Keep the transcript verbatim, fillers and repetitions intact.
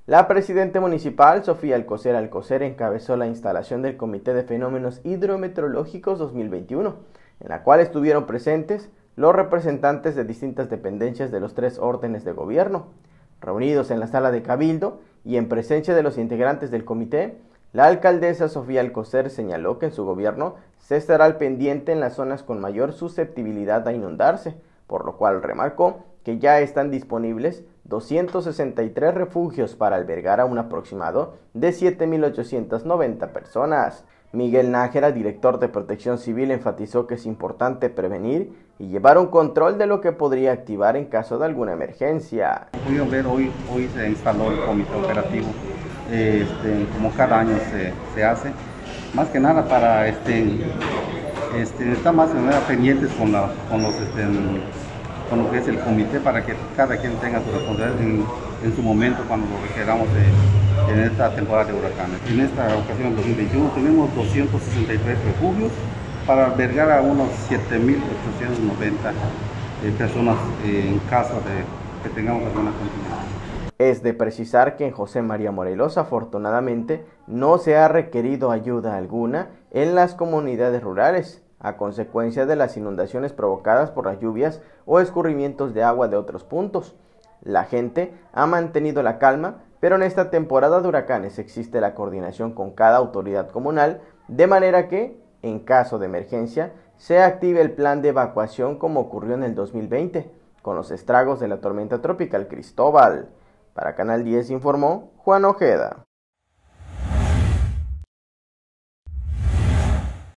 La presidenta municipal, Sofía Alcocer Alcocer, encabezó la instalación del Comité de Fenómenos Hidrometeorológicos dos mil veintiuno, en la cual estuvieron presentes los representantes de distintas dependencias de los tres órdenes de gobierno. Reunidos en la sala de Cabildo y en presencia de los integrantes del comité, la alcaldesa Sofía Alcocer señaló que en su gobierno se estará al pendiente en las zonas con mayor susceptibilidad a inundarse, por lo cual remarcó que ya están disponibles doscientos sesenta y tres refugios para albergar a un aproximado de siete mil ochocientas noventa personas. Miguel Nájera, director de Protección Civil, enfatizó que es importante prevenir y llevar un control de lo que podría activar en caso de alguna emergencia. Pudieron ver, hoy, hoy se instaló el comité operativo, este, como cada año se, se hace, más que nada para este, este, estar más pendientes con, la, con los este, con lo que es el comité, para que cada quien tenga su responsabilidad en, en su momento cuando lo requeramos de, en esta temporada de huracanes. En esta ocasión, en dos mil veintiuno, tenemos doscientos sesenta y tres refugios para albergar a unos siete mil ochocientas noventa eh, personas eh, en caso de que tengamos alguna contingencia. Es de precisar que en José María Morelos, afortunadamente, no se ha requerido ayuda alguna en las comunidades rurales, a consecuencia de las inundaciones provocadas por las lluvias o escurrimientos de agua de otros puntos. La gente ha mantenido la calma, pero en esta temporada de huracanes existe la coordinación con cada autoridad comunal, de manera que, en caso de emergencia, se active el plan de evacuación como ocurrió en el dos mil veinte, con los estragos de la tormenta tropical Cristóbal. Para Canal diez informó Juan Ojeda.